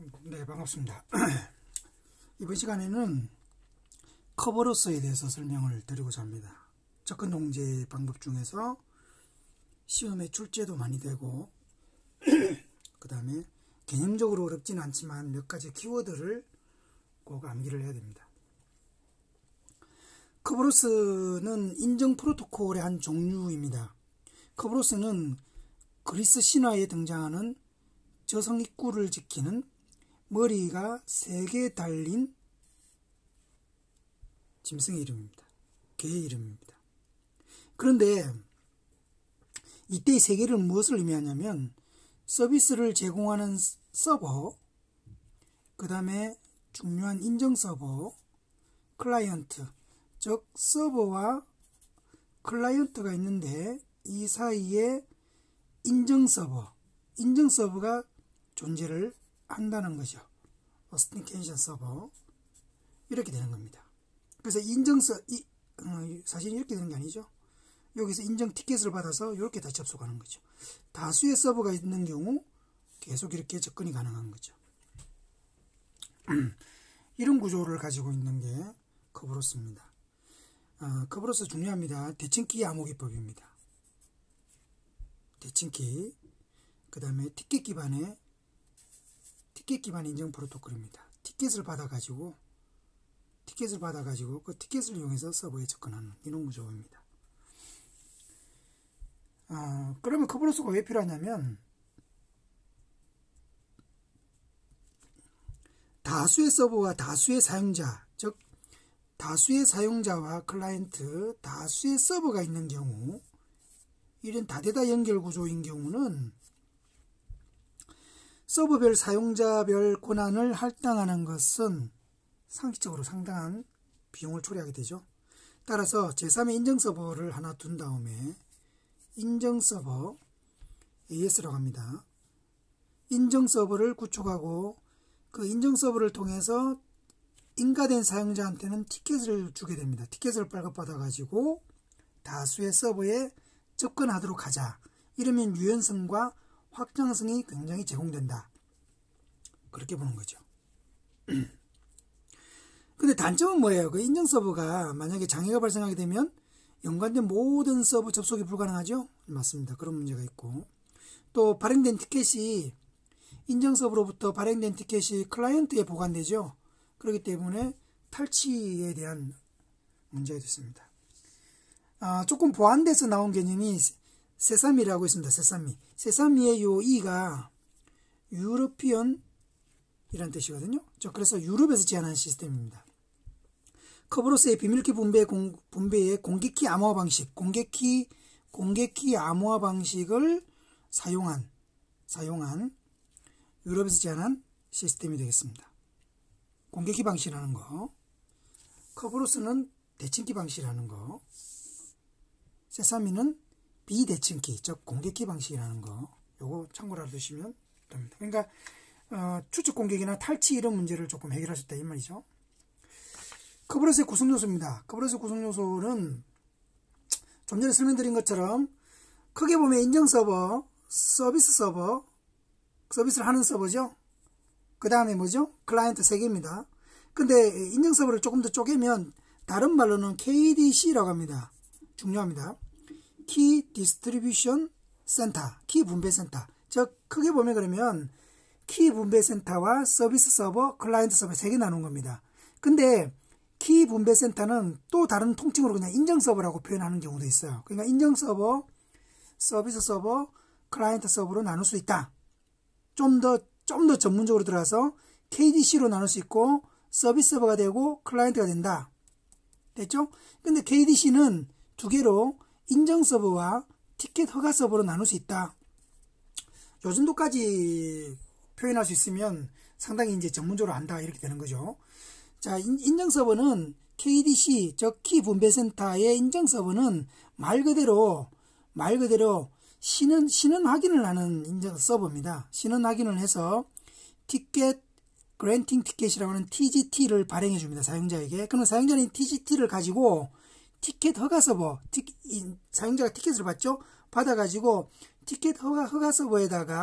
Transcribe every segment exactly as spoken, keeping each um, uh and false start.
네, 반갑습니다. 이번 시간에는 커버로스에 대해서 설명을 드리고자 합니다. 접근 통제 방법 중에서 시험에 출제도 많이 되고 그 다음에 개념적으로 어렵지는 않지만 몇 가지 키워드를 꼭 암기를 해야 됩니다. 커버로스는 인정 프로토콜의 한 종류입니다. 커버로스는 그리스 신화에 등장하는 저성 입구를 지키는 머리가 세 개 달린 짐승의 이름입니다. 개의 이름입니다. 그런데 이때 세 개를 무엇을 의미하냐면 서비스를 제공하는 서버, 그 다음에 중요한 인정 서버, 클라이언트, 즉 서버와 클라이언트가 있는데 이 사이에 인정 서버, 인정 서버가 존재를 한다는 것이죠. 어스텐티케이션 서버 이렇게 되는 겁니다. 그래서 인정서 이, 어, 사실 이렇게 되는 게 아니죠. 여기서 인정 티켓을 받아서 이렇게 다 접속하는 거죠. 다수의 서버가 있는 경우 계속 이렇게 접근이 가능한 거죠. 이런 구조를 가지고 있는 게 커버로스입니다. 어, 커버로스 중요합니다. 대칭키 암호기법입니다. 대칭키, 그 다음에 티켓 기반의 티켓 기반 인정 프로토콜입니다. 티켓을 받아가지고 티켓을 받아가지고 그 티켓을 이용해서 서버에 접근하는 이런 구조입니다. 어, 그러면 커버로스가 왜 필요하냐면 다수의 서버와 다수의 사용자, 즉 다수의 사용자와 클라이언트, 다수의 서버가 있는 경우, 이런 다대다 연결 구조인 경우는 서버별 사용자별 권한을 할당하는 것은 상식적으로 상당한 비용을 초래하게 되죠. 따라서 제삼의 인정 서버를 하나 둔 다음에 인정 서버 에이에스라고 합니다. 인정 서버를 구축하고 그 인정 서버를 통해서 인가된 사용자한테는 티켓을 주게 됩니다. 티켓을 발급받아 가지고 다수의 서버에 접근하도록 하자. 이러면 유연성과 확장성이 굉장히 제공된다. 그렇게 보는 거죠. 근데 단점은 뭐예요? 그 인정 서버가 만약에 장애가 발생하게 되면 연관된 모든 서버 접속이 불가능하죠? 맞습니다. 그런 문제가 있고, 또 발행된 티켓이 인정 서버로부터 발행된 티켓이 클라이언트에 보관되죠. 그렇기 때문에 탈취에 대한 문제가 있습니다. 아, 조금 보완돼서 나온 개념이 세사미라고 있습니다. 세사미. 세사미의 요 E가 유러피언 이란 뜻이거든요. 그래서 유럽에서 제안한 시스템입니다. 커버로스의 비밀키 분배 공, 분배의 공개키 암호화 방식, 공개키 공개키 암호화 방식을 사용한 사용한 유럽에서 제안한 시스템이 되겠습니다. 공개키 방식이라는 거, 커버로스는 대칭키 방식이라는 거, 세사미는 비대칭키, 즉 공개키 방식이라는 거, 요거 참고로 알아두시면 됩니다. 그러니까 어, 추측 공격이나 탈취 이런 문제를 조금 해결하셨다 이 말이죠. 커버로스의 구성요소입니다. 커버로스의 구성요소는 좀 전에 설명드린 것처럼 크게 보면 인정 서버, 서비스 서버, 서비스를 하는 서버죠. 그 다음에 뭐죠? 클라이언트 세 개입니다. 근데 인정 서버를 조금 더 쪼개면 다른 말로는 케이디씨라고 합니다. 중요합니다. 키 디스트리뷰션 센터, 키 분배 센터. 즉 크게 보면 그러면 키 분배 센터와 서비스 서버, 클라이언트 서버 세 개 나눈 겁니다. 근데 키 분배 센터는 또 다른 통칭으로 그냥 인정 서버라고 표현하는 경우도 있어요. 그러니까 인정 서버, 서비스 서버, 클라이언트 서버로 나눌 수 있다. 좀 더, 좀 더 전문적으로 들어가서 케이디씨로 나눌 수 있고 서비스 서버가 되고 클라이언트가 된다. 됐죠? 근데 케이디씨는 두 개로 인정 서버와 티켓 허가 서버로 나눌 수 있다. 요 정도까지 표현할 수 있으면 상당히 이제 전문적으로 안다 이렇게 되는 거죠. 자, 인정 서버는 케이디씨, 즉 키 분배 센터의 인정 서버는 말 그대로 말 그대로 신원 신원 확인을 하는 인정 서버입니다. 신원 확인을 해서 티켓 그랜팅 티켓이라고 하는 티지티를 발행해 줍니다. 사용자에게. 그러면 사용자는 티지티를 가지고 티켓 허가 서버, 티, 이, 사용자가 티켓을 받죠? 받아가지고 티켓 허가, 허가 서버에다가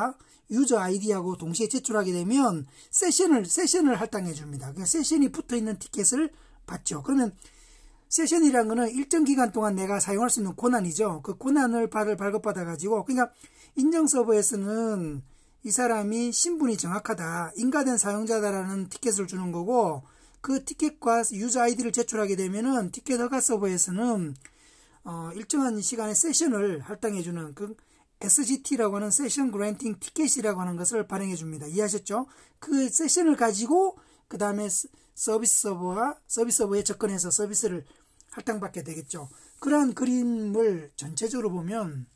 유저 아이디하고 동시에 제출하게 되면 세션을 세션을 할당해 줍니다. 그러니까 세션이 붙어 있는 티켓을 받죠. 그러면 세션이라는 거는 일정 기간 동안 내가 사용할 수 있는 권한이죠. 그 권한을 받을 발급받아 가지고, 그러니까 인정 서버에서는 이 사람이 신분이 정확하다, 인가된 사용자다라는 티켓을 주는 거고, 그 티켓과 유저 아이디를 제출하게 되면은 티켓 허가 서버에서는 어, 일정한 시간에 세션을 할당해 주는 그 에스지티라고 하는 세션 그랜팅 티켓이라고 하는 것을 발행해 줍니다. 이해하셨죠? 그 세션을 가지고 그 다음에 서비스 서버와 서비스 서버에 접근해서 서비스를 할당받게 되겠죠. 그러한 그림을 전체적으로 보면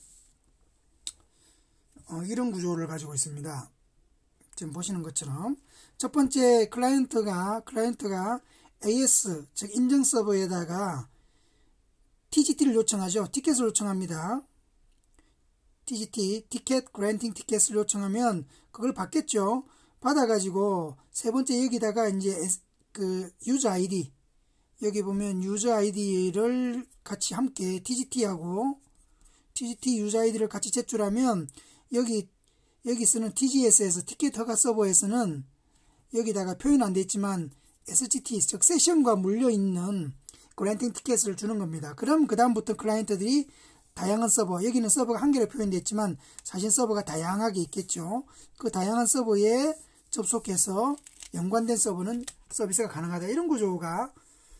어, 이런 구조를 가지고 있습니다. 지금 보시는 것처럼 첫 번째 클라이언트가 클라이언트가 에이에스 즉 인증 서버에다가 티지티를 요청하죠. 티켓을 요청합니다. 티지티 티켓 그랜팅 티켓을 요청하면 그걸 받겠죠. 받아가지고 세 번째 여기다가 이제 그 유저 아이디, 여기 보면 유저 아이디를 같이 함께 티지티하고 티지티 유저 아이디를 같이 제출하면 여기 여기 쓰는 티지에스에서 티켓 허가 서버에서는 여기다가 표현 안 돼 있지만 에스지티 즉 세션과 물려 있는 그랜팅 티켓을 주는 겁니다. 그럼 그 다음부터 클라이언트들이 다양한 서버, 여기는 서버가 한 개로 표현되어 있지만 사실 서버가 다양하게 있겠죠. 그 다양한 서버에 접속해서 연관된 서버는 서비스가 가능하다. 이런 구조가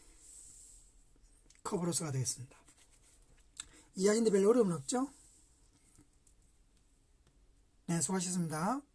커브로스가 되겠습니다. 이해하시는데 별로 어려움은 없죠? 네, 수고하셨습니다.